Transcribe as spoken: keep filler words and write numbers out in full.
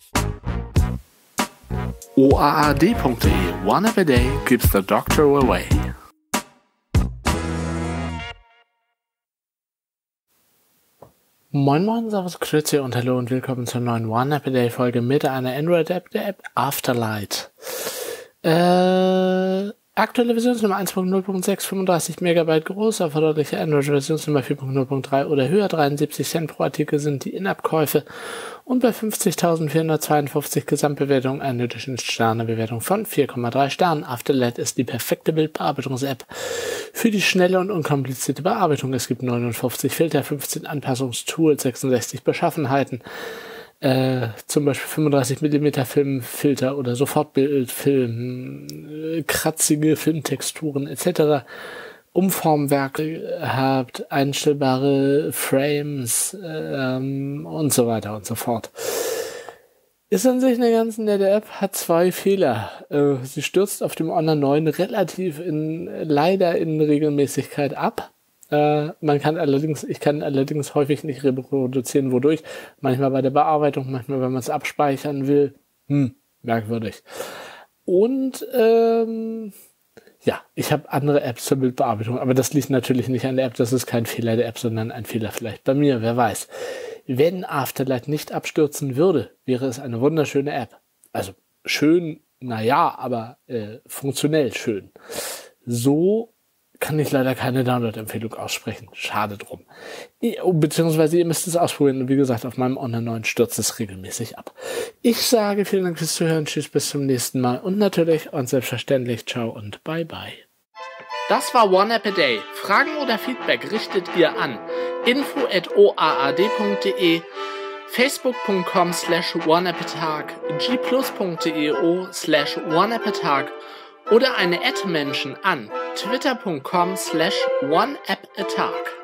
O A A D punkt de. One app a day keeps the doctor away. Moin moin, servus, grüezi und hallo und willkommen zur neuen One App a Day Folge mit einer Android-App, der App Afterlight. Äh, aktuelle Versionsnummer eins Punkt null Punkt sechs, fünfunddreißig Megabyte groß, erforderliche Android-Versionsnummer vier Punkt null Punkt drei oder höher, dreiundsiebzig Cent pro Artikel sind die In-App-Käufe und bei fünfzigtausendvierhundertzweiundfünfzig Gesamtbewertung eine Durchschnittssternebewertung von vier Komma drei Sternen. Afterlight ist die perfekte Bildbearbeitungs-App für die schnelle und unkomplizierte Bearbeitung. Es gibt neunundfünfzig Filter, fünfzehn Anpassungstools, sechsundsechzig Beschaffenheiten, äh, zum Beispiel fünfunddreißig Millimeter Filmfilter oder Sofortbildfilm, äh, kratzige Filmtexturen et cetera. Umformwerke habt, einstellbare Frames ähm, und so weiter und so fort. Ist an sich eine ganz nette App, hat zwei Fehler. Äh, sie stürzt auf dem Honor neun relativ in, leider in Regelmäßigkeit ab. Äh, man kann allerdings, ich kann allerdings häufig nicht reproduzieren, wodurch. Manchmal bei der Bearbeitung, manchmal wenn man es abspeichern will. Hm, merkwürdig. Und, ähm, ja, ich habe andere Apps zur Bildbearbeitung, aber das liegt natürlich nicht an der App, das ist kein Fehler der App, sondern ein Fehler vielleicht bei mir, wer weiß. Wenn Afterlight nicht abstürzen würde, wäre es eine wunderschöne App. Also schön, naja, aber äh, funktionell schön. So kann ich leider keine Download-Empfehlung aussprechen. Schade drum. Beziehungsweise ihr müsst es ausprobieren. Und wie gesagt, auf meinem Honor neun stürzt es regelmäßig ab. Ich sage vielen Dank fürs Zuhören. Tschüss, bis zum nächsten Mal. Und natürlich und selbstverständlich ciao und bye bye. Das war One App a Day. Fragen oder Feedback richtet ihr an info at o a a d punkt de, facebook punkt com slash one app a tag, g plus punkt de slash one app a tag oder eine Ad-Menschen an twitter punkt com slash one app a tag.